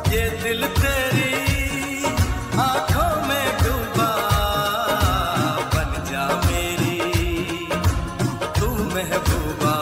ये दिल तेरी आंखों में डूबा, बन जा मेरी तू महबूबा।